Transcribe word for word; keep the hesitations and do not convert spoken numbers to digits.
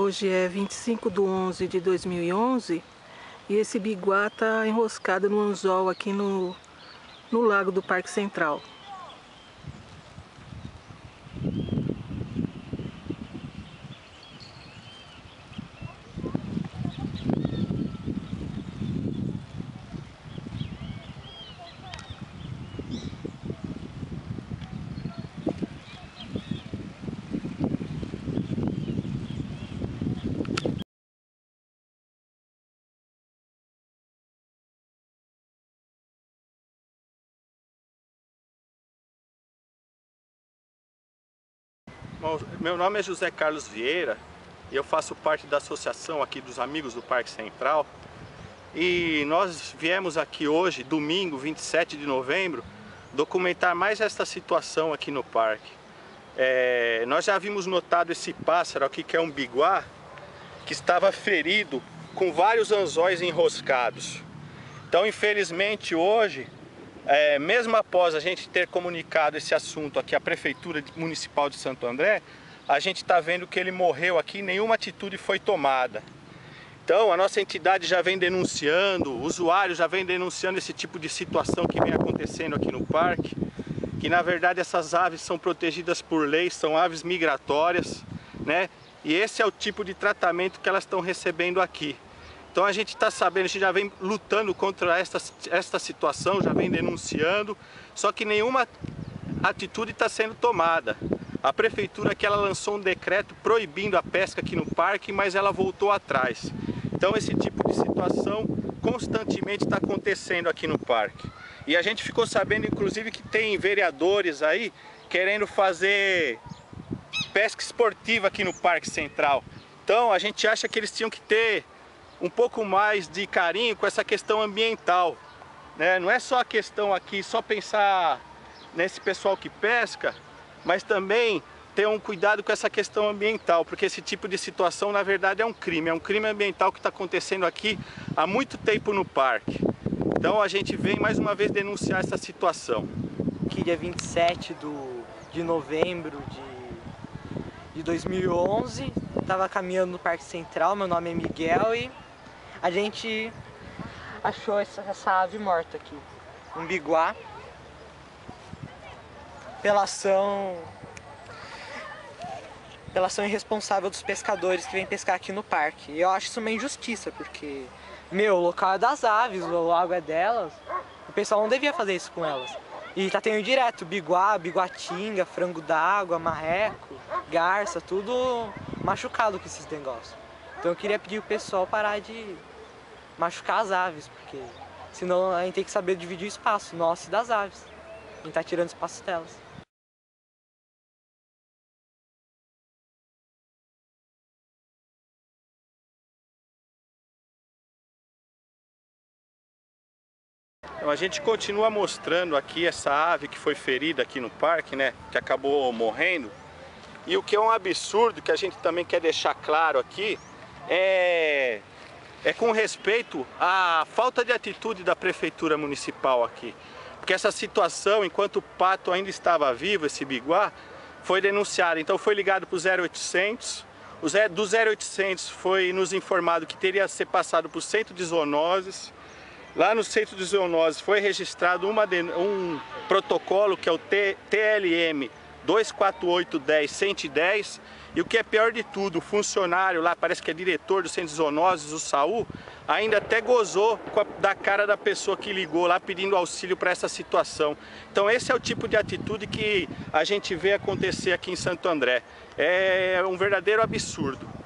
Hoje é vinte e cinco de onze de dois mil e onze e esse biguá está enroscado no anzol aqui no, no lago do Parque Central. Bom, meu nome é José Carlos Vieira e eu faço parte da associação aqui dos Amigos do Parque Central. E nós viemos aqui hoje, domingo, vinte e sete de novembro, documentar mais esta situação aqui no parque. É, nós já havíamos notado esse pássaro aqui, que é um biguá, que estava ferido com vários anzóis enroscados. Então, infelizmente, hoje, É, mesmo após a gente ter comunicado esse assunto aqui à Prefeitura Municipal de Santo André, a gente está vendo que ele morreu aqui e nenhuma atitude foi tomada. Então a nossa entidade já vem denunciando, o usuário já vem denunciando esse tipo de situação que vem acontecendo aqui no parque, que na verdade essas aves são protegidas por lei, são aves migratórias, né? E esse é o tipo de tratamento que elas estão recebendo aqui. Então a gente está sabendo, a gente já vem lutando contra esta, esta situação, já vem denunciando, só que nenhuma atitude está sendo tomada. A prefeitura aqui, ela lançou um decreto proibindo a pesca aqui no parque, mas ela voltou atrás. Então esse tipo de situação constantemente está acontecendo aqui no parque. E a gente ficou sabendo, inclusive, que tem vereadores aí querendo fazer pesca esportiva aqui no Parque Central. Então a gente acha que eles tinham que ter um pouco mais de carinho com essa questão ambiental, né? Não é só a questão aqui, só pensar nesse pessoal que pesca, mas também ter um cuidado com essa questão ambiental, porque esse tipo de situação na verdade é um crime, é um crime ambiental que está acontecendo aqui há muito tempo no parque. Então a gente vem mais uma vez denunciar essa situação. Aqui dia vinte e sete de novembro de, de dois mil e onze, estava caminhando no Parque Central, meu nome é Miguel e a gente achou essa, essa ave morta aqui, um biguá, pela ação, pela ação irresponsável dos pescadores que vêm pescar aqui no parque. E eu acho isso uma injustiça, porque, meu, o local é das aves, o lago é delas, o pessoal não devia fazer isso com elas. E tá tendo direto biguá, biguatinga, frango d'água, marreco, garça, tudo machucado com esses negócios. Então eu queria pedir o pessoal parar de machucar as aves, porque senão a gente tem que saber dividir o espaço nosso e das aves. A gente tá tirando espaço delas. Então a gente continua mostrando aqui essa ave que foi ferida aqui no parque, né? Que acabou morrendo. E o que é um absurdo, que a gente também quer deixar claro aqui, é... é com respeito à falta de atitude da Prefeitura Municipal aqui. Porque essa situação, enquanto o pato ainda estava vivo, esse biguá, foi denunciado. Então foi ligado para o zero oitocentos. O zero, do zero oitocentos foi nos informado que teria que ser passado para o centro de zoonoses. Lá no centro de zoonoses foi registrado uma, um protocolo que é o T L M dois quatro oito um zero cento e dez. E o que é pior de tudo, o funcionário lá, parece que é diretor do centro de zoonoses, o Saul, ainda até gozou com a, da cara da pessoa que ligou lá pedindo auxílio para essa situação. Então esse é o tipo de atitude que a gente vê acontecer aqui em Santo André. É um verdadeiro absurdo.